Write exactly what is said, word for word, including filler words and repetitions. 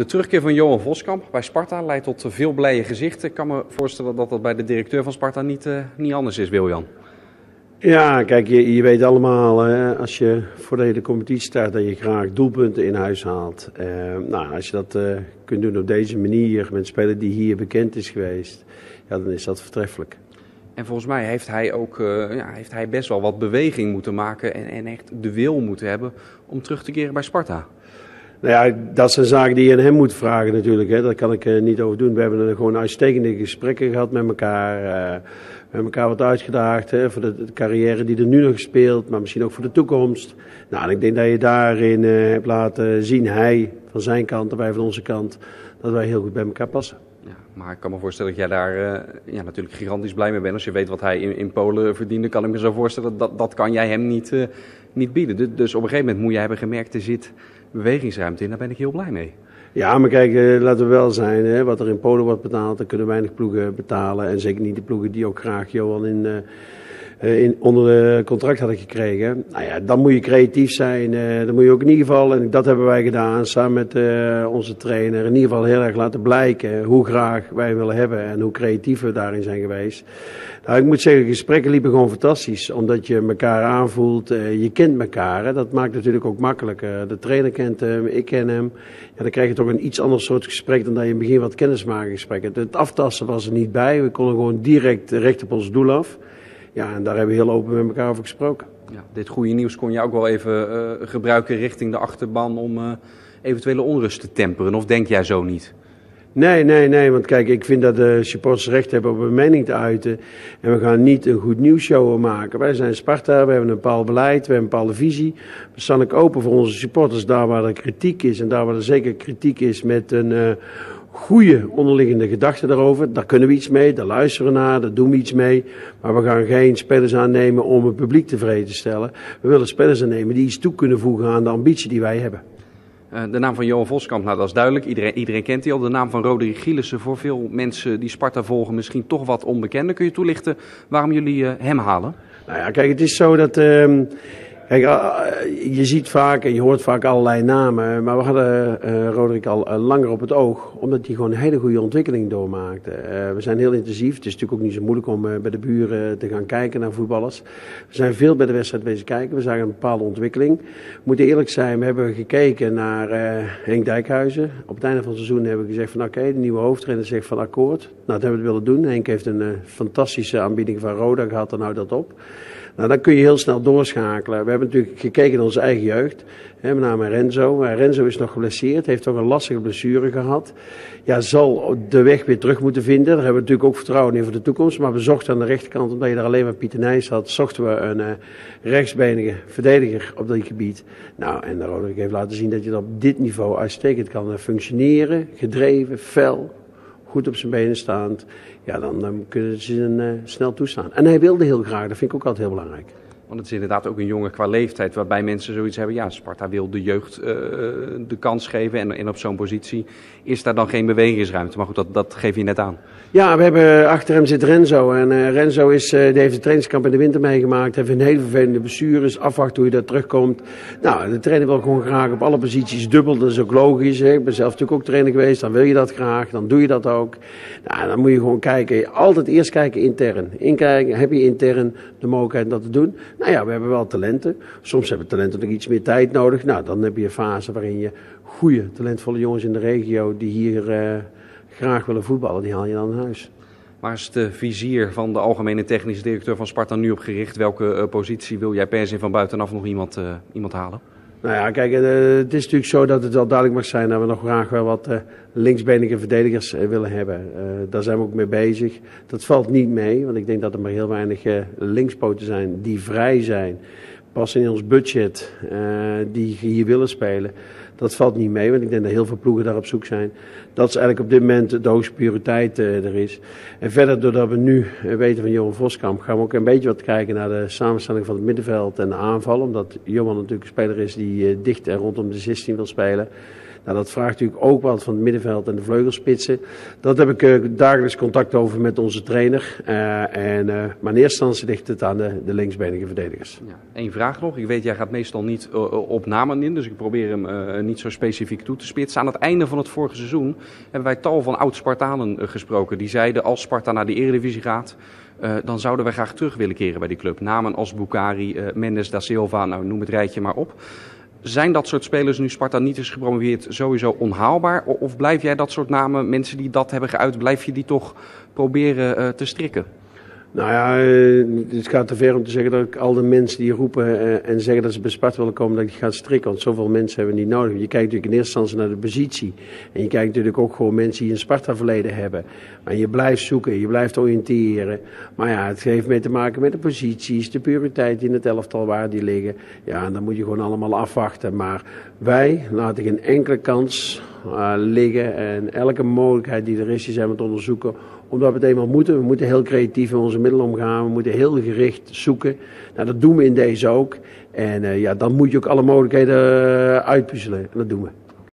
De terugkeer van Johan Voskamp bij Sparta leidt tot veel blije gezichten. Ik kan me voorstellen dat dat bij de directeur van Sparta niet, uh, niet anders is, Wiljan. Ja, kijk, je, je weet allemaal, hè, als je voordat je de competitie start, dat je graag doelpunten in huis haalt. Uh, nou, als je dat uh, kunt doen op deze manier, met een speler die hier bekend is geweest, ja, dan is dat voortreffelijk. En volgens mij heeft hij ook uh, ja, heeft hij best wel wat beweging moeten maken en, en echt de wil moeten hebben om terug te keren bij Sparta. Nou ja, dat zijn zaken die je aan hem moet vragen natuurlijk. Hè. Dat kan ik uh, niet over doen. We hebben er gewoon uitstekende gesprekken gehad met elkaar. Uh, we hebben elkaar wat uitgedaagd hè, voor de, de carrière die er nu nog speelt, maar misschien ook voor de toekomst. Nou, en ik denk dat je daarin uh, hebt laten zien, hij van zijn kant en wij van onze kant, dat wij heel goed bij elkaar passen. Ja, maar ik kan me voorstellen dat jij daar uh, ja, natuurlijk gigantisch blij mee bent. Als je weet wat hij in, in Polen verdiende, kan ik me zo voorstellen dat dat kan jij hem niet, uh, niet bieden. Dus, dus op een gegeven moment moet jij hebben gemerkt, er zit bewegingsruimte in. Daar ben ik heel blij mee. Ja, maar kijk, uh, laten we wel zijn, hè, wat er in Polen wordt betaald, dan kunnen weinig ploegen betalen. En zeker niet de ploegen die ook graag Johan in, uh, in, onder de contract hadden gekregen. Nou ja, dan moet je creatief zijn. Uh, dan moet je ook in ieder geval, en dat hebben wij gedaan, samen met uh, onze trainer, in ieder geval heel erg laten blijken hoe graag wij willen hebben en hoe creatief we daarin zijn geweest. Nou, ik moet zeggen, gesprekken liepen gewoon fantastisch, omdat je elkaar aanvoelt, uh, je kent elkaar. Hè. Dat maakt natuurlijk ook makkelijker. De trainer kent hem, ik ken hem. Ja, dan krijg je toch een iets ander soort gesprek dan dat je in het begin wat kennismakingsgesprekken. Het aftasten was er niet bij. We konden gewoon direct recht op ons doel af. Ja, en daar hebben we heel open met elkaar over gesproken. Ja, dit goede nieuws kon je ook wel even uh, gebruiken richting de achterban om uh, eventuele onrust te temperen. Of denk jij zo niet? Nee, nee, nee, want kijk, ik vind dat de supporters recht hebben om een mening te uiten. En we gaan niet een goed nieuwsshow maken. Wij zijn Sparta, we hebben een bepaald beleid, we hebben een bepaalde visie. We staan ook open voor onze supporters daar waar er kritiek is. En daar waar er zeker kritiek is met een uh, goede onderliggende gedachte daarover. Daar kunnen we iets mee, daar luisteren we naar, daar doen we iets mee. Maar we gaan geen spelers aannemen om het publiek tevreden te stellen. We willen spelers aannemen die iets toe kunnen voegen aan de ambitie die wij hebben. De naam van Johan Voskamp, nou dat is duidelijk. Iedereen, iedereen kent die al. De naam van Roderick Gielissen, voor veel mensen die Sparta volgen, misschien toch wat onbekender. Kun je toelichten waarom jullie uh, hem halen? Nou ja, kijk, het is zo dat... Uh, kijk, uh, je ziet vaak en je hoort vaak allerlei namen. Maar we hadden uh, Roderick al uh, langer op het oog. Omdat hij gewoon een hele goede ontwikkeling doormaakte. Uh, we zijn heel intensief. Het is natuurlijk ook niet zo moeilijk om uh, bij de buren te gaan kijken naar voetballers. We zijn veel bij de wedstrijd bezig kijken. We zagen een bepaalde ontwikkeling. We moeten eerlijk zijn, we hebben gekeken naar uh, Henk Dijkhuizen. Op het einde van het seizoen hebben we gezegd van oké, okay, de nieuwe hoofdtrainer zegt van akkoord. Nou, dat hebben we willen doen. Henk heeft een uh, fantastische aanbieding van Roda gehad, dan houdt dat op. Nou, dan kun je heel snel doorschakelen. We hebben natuurlijk gekeken naar onze eigen jeugd. Hè, met name Renzo. Renzo is nog geblesseerd, heeft toch een lastige blessure gehad. Ja, zal de weg weer terug moeten vinden. Daar hebben we natuurlijk ook vertrouwen in voor de toekomst. Maar we zochten aan de rechterkant, omdat je daar alleen maar Pieter Nijs had, zochten we een uh, rechtsbenige verdediger op dat gebied. Nou, en Roderick heeft laten zien dat je op dit niveau uitstekend kan functioneren. Gedreven, fel, goed op zijn benen staand. Ja, dan, dan kunnen ze hem uh, snel toestaan. En hij wilde heel graag, dat vind ik ook altijd heel belangrijk. Want het is inderdaad ook een jongen qua leeftijd, waarbij mensen zoiets hebben. Ja, Sparta wil de jeugd uh, de kans geven en, en op zo'n positie is daar dan geen bewegingsruimte. Maar goed, dat, dat geef je net aan. Ja, we hebben achter hem zit Renzo. En uh, Renzo is, uh, die heeft de trainingskamp in de winter meegemaakt. Heeft een hele vervelende blessures. Afwachten hoe je daar terugkomt. Nou, de trainer wil gewoon graag op alle posities dubbel. Dat is ook logisch. Hè. Ik ben zelf natuurlijk ook trainer geweest. Dan wil je dat graag. Dan doe je dat ook. Nou, dan moet je gewoon kijken. Altijd eerst kijken intern. Inkijken, heb je intern de mogelijkheid dat te doen? Nou ja, we hebben wel talenten. Soms hebben talenten nog iets meer tijd nodig. Nou, dan heb je een fase waarin je goede, talentvolle jongens in de regio die hier uh, graag willen voetballen, die haal je dan naar huis. Waar is de vizier van de algemene technische directeur van Sparta nu op gericht? Welke uh, positie wil jij per se van buitenaf nog iemand, uh, iemand halen? Nou ja, kijk, uh, het is natuurlijk zo dat het wel duidelijk mag zijn dat we nog graag wel wat uh, linksbenige verdedigers uh, willen hebben. Uh, daar zijn we ook mee bezig. Dat valt niet mee, want ik denk dat er maar heel weinig uh, linkspoten zijn die vrij zijn. Passen in ons budget, uh, die hier willen spelen. Dat valt niet mee, want ik denk dat heel veel ploegen daar op zoek zijn. Dat is eigenlijk op dit moment de hoogste prioriteit uh, er is. En verder, doordat we nu uh, weten van Johan Voskamp, gaan we ook een beetje wat kijken naar de samenstelling van het middenveld en de aanval. Omdat Johan natuurlijk een speler is die uh, dicht en rondom de zestien wil spelen. Nou, dat vraagt natuurlijk ook wat van het middenveld en de vleugelspitsen. Dat heb ik uh, dagelijks contact over met onze trainer. Uh, en, uh, maar in eerste instantie ligt het aan de, de linksbenige verdedigers. Ja. Eén vraag nog. Ik weet, jij gaat meestal niet uh, op namen in, dus ik probeer hem uh, niet zo specifiek toe te spitsen. Aan het einde van het vorige seizoen hebben wij tal van oud-Spartanen uh, gesproken. Die zeiden, als Sparta naar de Eredivisie gaat, uh, dan zouden wij graag terug willen keren bij die club. Namen als Bukhari, uh, Mendes da Silva, nou noem het rijtje maar op. Zijn dat soort spelers, nu Sparta niet is gepromoveerd, sowieso onhaalbaar? Of blijf jij dat soort namen, mensen die dat hebben geuit, blijf je die toch proberen uh, te strikken? Nou ja, het gaat te ver om te zeggen dat ik al de mensen die roepen en zeggen dat ze bij Sparta willen komen, dat ik ga strikken. Want zoveel mensen hebben we niet nodig. Je kijkt natuurlijk in eerste instantie naar de positie. En je kijkt natuurlijk ook gewoon mensen die een Sparta-verleden hebben. Maar je blijft zoeken, je blijft oriënteren. Maar ja, het heeft mee te maken met de posities, de prioriteit in het elftal waar die liggen. Ja, en dan moet je gewoon allemaal afwachten. Maar wij laten geen enkele kans uh, liggen. En elke mogelijkheid die er is, die zijn we te onderzoeken. Omdat we het eenmaal moeten. We moeten heel creatief met onze middelen omgaan. We moeten heel gericht zoeken. Nou, dat doen we in deze ook. En uh, ja, dan moet je ook alle mogelijkheden uh, uitpuzzelen. En dat doen we.